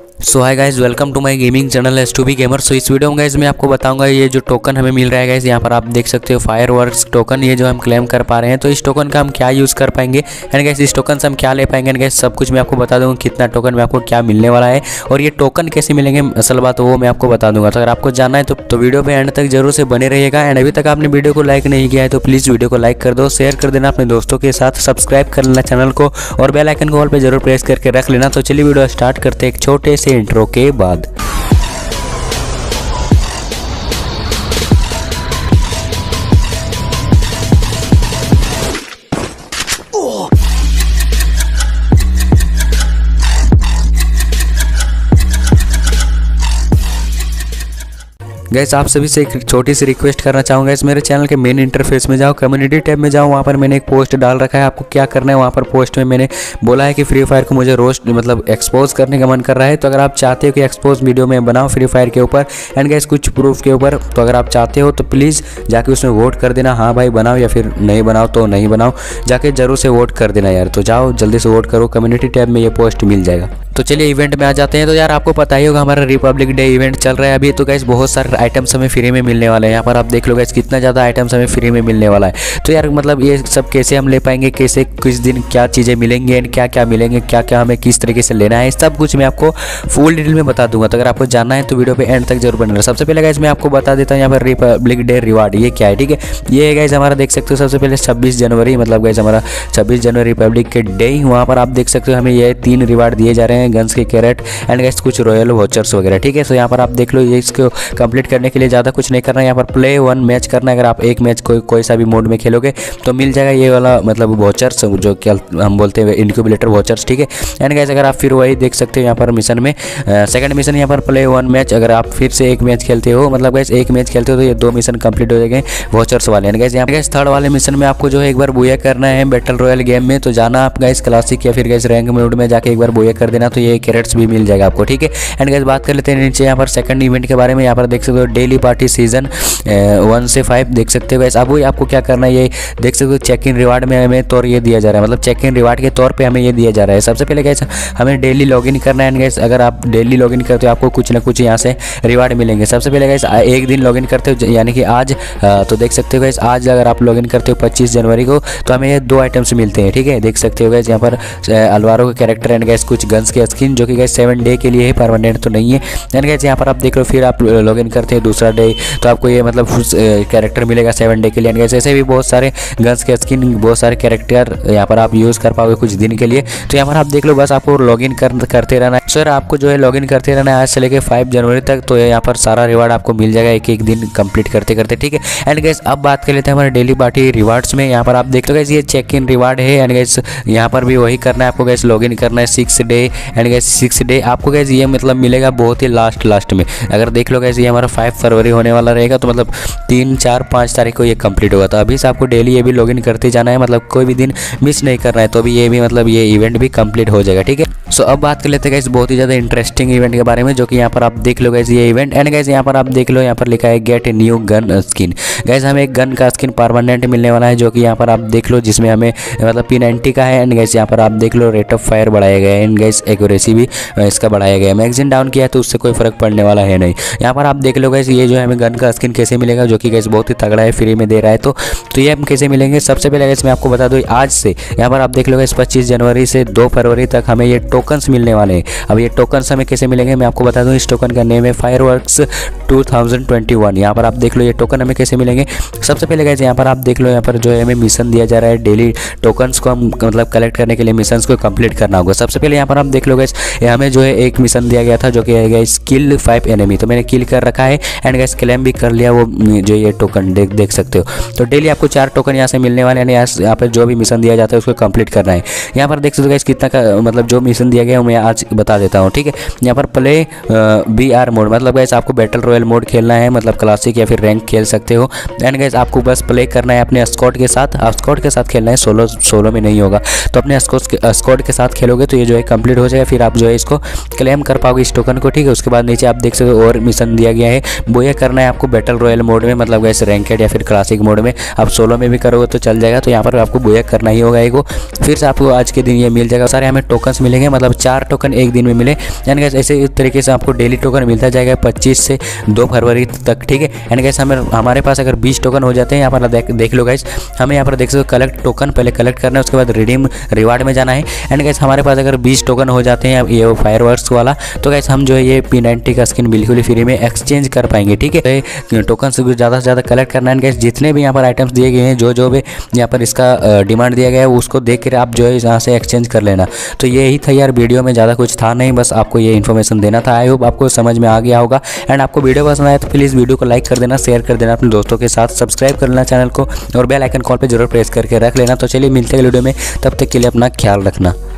So hi guys, welcome to my gaming channel S2B gamer. So इस video में guys मैं आपको बताऊंगा ये जो टोकन हमें मिल रहा है गाइज, यहाँ पर आप देख सकते हो फायरवर्क्स टोकन, ये जो हम क्लेम कर पा रहे हैं। तो इस टोकन का हम क्या यूज़ कर पाएंगे एंड गाइज इस टोकन से हम क्या ले पाएंगे एंड गाइज सब कुछ मैं आपको बता दूंगा, कितना टोकन में आपको क्या मिलने वाला है और ये टोकन कैसे मिलेंगे, असल बात वो मैं आपको बता दूंगा। तो अगर आपको जानना है तो वीडियो पे एंड तक जरूर से बने रहिएगा। एंड अभी तक आपने वीडियो को लाइक नहीं किया है तो प्लीज़ वीडियो को लाइक कर दो, शेयर कर देना अपने दोस्तों के साथ, सब्सक्राइब कर लेना चैनल को और बेल आइकन को ऑल पे जरूर प्रेस करके रख लेना। तो चलिए वीडियो स्टार्ट करते हैं एक छोटे से इंट्रो के बाद। गैस आप सभी से एक छोटी सी रिक्वेस्ट करना चाहूँगा, इस मेरे चैनल के मेन इंटरफेस में जाओ, कम्युनिटी टैब में जाओ, वहाँ पर मैंने एक पोस्ट डाल रखा है। आपको क्या करना है, वहाँ पर पोस्ट में मैंने बोला है कि फ्री फायर को मुझे रोस्ट मतलब एक्सपोज करने का मन कर रहा है। तो अगर आप चाहते हो कि एक्सपोज वीडियो में बनाओ फ्री फायर के ऊपर एंड गैस कुछ प्रूफ के ऊपर, तो अगर आप चाहते हो तो प्लीज़ जाके उसमें वोट कर देना, हाँ भाई बनाओ, या फिर नहीं बनाओ तो नहीं बनाओ, जाके जरूर से वोट कर देना यार। तो जाओ जल्दी से वोट करो, कम्युनिटी टैब में ये पोस्ट मिल जाएगा। तो चलिए इवेंट में आ जाते हैं। तो यार आपको पता ही होगा हमारा रिपब्लिक डे इवेंट चल रहा है अभी। तो गाइस बहुत सारे आइटम्स हमें फ्री में मिलने वाले हैं। यहाँ पर आप देख लो गाइस कितना ज़्यादा आइटम्स हमें फ्री में मिलने वाला है। तो यार मतलब ये सब कैसे हम ले पाएंगे, कैसे किस दिन क्या चीज़ें मिलेंगी एंड क्या क्या मिलेंगे, क्या क्या हमें किस तरीके से लेना है, सब कुछ मैं आपको फुल डिटेल में बता दूंगा। तो अगर आपको जानना है तो वीडियो पे एंड तक जरूर बने रहो। सबसे पहले गाइस मैं आपको बता देता हूँ यहाँ पर रिपब्लिक डे रिवार्ड ये क्या है, ठीक है। ये गाइस हमारा देख सकते हो सबसे पहले 26 जनवरी, मतलब गाइस हमारा 26 जनवरी रिपब्लिक के डे, वहाँ पर आप देख सकते हो हमें ये 3 रिवार्ड दिए जा रहे हैं, गन्स के कैरेट एंड गाइस कुछ रॉयल वॉचर्स वगैरह, ठीक है। तो यहाँ पर आप देख लो, ये इसको कंप्लीट करने के लिए ज़्यादा कुछ नहीं करना है, यहाँ पर प्ले 1 मैच करना है। अगर आप एक मैच कोई सा भी मोड में खेलोगे तो मिल जाएगा ये वाला मतलब वॉचर्स, जो क्या हम बोलते हैं इनक्यूबेटर वॉचर्स, ठीक है। एंड गाइस अगर आप फिर वही देख सकते हो यहाँ पर मिशन में सेकंड मिशन यहाँ पर प्ले 1 मैच, अगर आप फिर से एक मैच खेलते हो, मतलब गाइस एक मैच खेलते हो तो ये 2 मिशन कंप्लीट हो जाएंगे वॉचर्स वाले। एंड गाइस यहाँ पर गाइस थर्ड वाले मिशन में आपको जो है एक बार बुया करना है बैटल रॉयल गेम में। तो जाना आप गाइस क्लासिक या फिर गाइस रैंक मोड में जाके एक बार बुया कर देना, तो ये कैरेट्स भी मिल जाएगा आपको, ठीक है। एंड गाइस बात कर लेते हैं नीचे यहाँ पर सेकंड इवेंट के बारे में। यहाँ पर देख सकते हो डेली पार्टी सीजन 1 से 5 देख सकते हो गाइस। अब वही आपको क्या करना है, ये देख सकते हो चेक इन रिवार्ड में हमें तौर ये दिया जा रहा है, मतलब चेक इन रिवार्ड के तौर पे हमें ये दिया जा रहा है। सबसे पहले गाइस हमें डेली लॉगिन करना है। गाइस अगर आप डेली लॉगिन करते हो आपको कुछ ना कुछ यहाँ से रिवार्ड मिलेंगे। सबसे पहले गाइस एक दिन लॉगिन करते हो, यानी कि आज, तो देख सकते हो गाइस आज अगर आप लॉगिन करते हो 25 जनवरी को तो हमें ये 2 आइटम्स मिलते हैं, ठीक है। देख सकते हो गाइस यहाँ पर अलवारो के कैरेक्टर एंड गाइस कुछ गन्स के स्किन, जो कि गाइस 7 डे के लिए है, परमानेंट तो नहीं है। एंड गाइस यहाँ पर आप देख लो, फिर आप लॉगिन करते हैं दूसरा डे तो आपको ये मतलब कैरेक्टर मिलेगा 7 डे के लिए। एंड ऐसे भी बहुत सारे गन्स के स्किन, बहुत सारे कैरेक्टर यहाँ पर आप यूज़ कर पाओगे कुछ दिन के लिए। तो यहाँ पर आप देख लो, बस आपको लॉगिन करते रहना है। सर आपको जो है लॉगिन करते रहना है आज से लेकर 5 जनवरी तक। तो यहाँ पर सारा रिवार्ड आपको मिल जाएगा एक एक दिन कंप्लीट करते करते, ठीक है। एंड गाइस अब बात कर लेते हैं हमारे डेली पार्टी रिवार्ड्स में। यहाँ पर आप देख लो गाइस ये चेक इन रिवार्ड है। एंड गाइस यहाँ पर भी वही करना है आपको गाइस, लॉगिन करना है 6 डे। एंड गाइस 6 डे आपको गाइस ये मतलब मिलेगा बहुत ही लास्ट में। अगर देख लो गाइस ये हमारा 5 फरवरी होने वाला रहेगा, तो मतलब 3, 4, 5 तारीख को ये कंप्लीट होगा। तो अभी से आपको डेली ये भी लॉगिन करते जाना है, मतलब कोई भी दिन मिस नहीं करना है। तो अभी ये भी मतलब ये इवेंट भी कंप्लीट हो जाएगा, ठीक है। सो अब बात कर लेते हैं गाइस बहुत ही ज़्यादा इंटरेस्टिंग इवेंट के बारे में, जो कि यहाँ पर आप देख लो गाइस ये इवेंट। एंड गाइस यहाँ पर आप देख लो, यहाँ पर लिखा है get a new gun skin. Guys हमें एक गन का स्किन परमानेंट मिलने वाला है, जो कि यहाँ पर आप देख लो, जिसमें हमें मतलब P90 का है। एंड गाइस यहाँ पर आप देख लो रेट ऑफ फायर बढ़ाया गया है। एंड गाइस एक्यूरेसी भी इसका बढ़ाया गया है। मैगजीन डाउन किया है तो उससे कोई फर्क पड़ने वाला है नहीं। यहाँ पर आप देख लो गाइस ये जो है हमें गन का स्किन कैसे मिलेगा, जो कि गाइस बहुत ही तगड़ा है, फ्री में दे रहा है। तो ये हम कैसे मिलेंगे, सबसे पहले गाइस मैं आपको बता दूँ, आज से यहाँ पर आप देख लो गाइस 25 जनवरी से 2 फरवरी तक हमें ये टोकन्स मिलने वाले हैं। अब ये टोकन्स हमें कैसे मिलेंगे मैं आपको बता दूं। इस टोकन का नेम है फायरवर्क्स 2021। यहाँ पर आप देख लो ये टोकन हमें कैसे मिलेंगे। सबसे पहले गाइस यहाँ पर आप देख लो, यहाँ पर जो है हमें मिशन दिया जा रहा है, डेली टोकन्स को हम मतलब कलेक्ट करने के लिए मिशंस को कंप्लीट करना होगा। सबसे पहले यहाँ पर आप देख लो गाइस हमें जो है एक मिशन दिया गया था, जो कि है गाइस किल 5 एनिमी। तो मैंने किल कर रखा है एंड गाइस क्लेम भी कर लिया वो जो ये टोकन देख सकते हो। तो डेली आपको 4 टोकन यहाँ से मिलने वाले हैं। यहाँ पर जो भी मिशन दिया जाता है उसको कंप्लीट करना है। यहाँ पर देख सकते हो गाइस कितना का मतलब जो मिशन दिया गया है मैं आज बता देता हूँ, ठीक है। यहाँ पर प्ले BR मोड, मतलब गाइस आपको बैटल रॉयल मोड खेलना है, मतलब क्लासिक या फिर रैंक खेल सकते हो। एंड गाइस आपको बस प्ले करना है अपने स्क्वाड के साथ खेलना है, सोलो में नहीं होगा। तो अपने स्क्वाड के साथ खेलोगे तो ये जो है कंप्लीट हो जाएगा। या फिर आप जो है इसको क्लेम कर पाओगे इस टोकन को, ठीक है। उसके बाद नीचे आप देख सकते हो और मिशन दिया गया है, वो ये करना है आपको बैटल रॉयल मोड में, मतलब वैसे रैंकेड या फिर क्लासिक मोड में। आप सोलो में भी करोगे तो चल जाएगा। तो यहाँ पर आपको बोया करना ही होगा एक, फिर से आपको आज के दिन ये मिल जाएगा। सारे हमें टोकन्स मिलेंगे, मतलब 4 टोकन एक दिन में मिले, यानी कि ऐसे तरीके से आपको डेली टोकन मिलता जाएगा 25 से 2 फरवरी तक, ठीक है। यानी कि हमारे पास अगर 20 टोकन हो जाते हैं, यहाँ पर देख लो गाइस, हमें यहाँ पर देख सकते हो कलेक्ट टोकन पहले कलेक्ट करना है, उसके बाद रिडीम रिवार्ड में जाना है। एंड गाइस हमारे पास अगर 20 टोकन हो जाते हैं ये फायरवर्क्स वाला, तो गाइस हम जो है ये P90 का स्किन बिल्कुल ही फ्री में एक्सचेंज कर पाएंगे, ठीक है। टोकन से ज़्यादा से ज़्यादा कलेक्ट करना है गाइस। जितने भी यहाँ पर आइटम्स दिए गए हैं, जो भी यहाँ पर इसका डिमांड दिया गया है, उसको देख कर आप जो है यहाँ से एक्सचेंज कर लेना। तो यही था यार, वीडियो में ज़्यादा कुछ था नहीं, बस आपको ये इन्फॉर्मेशन देना था। आई होप आपको समझ में आ गया होगा। एंड आपको वीडियो पसंद आया तो प्लीज़ वीडियो को लाइक कर देना, शेयर कर देना अपने दोस्तों के साथ, सब्सक्राइब कर लेना चैनल को और बेल आइकन कॉल पे जरूर प्रेस करके रख लेना। तो चलिए मिलते हैं वीडियो में, तब तक के लिए अपना ख्याल रखना।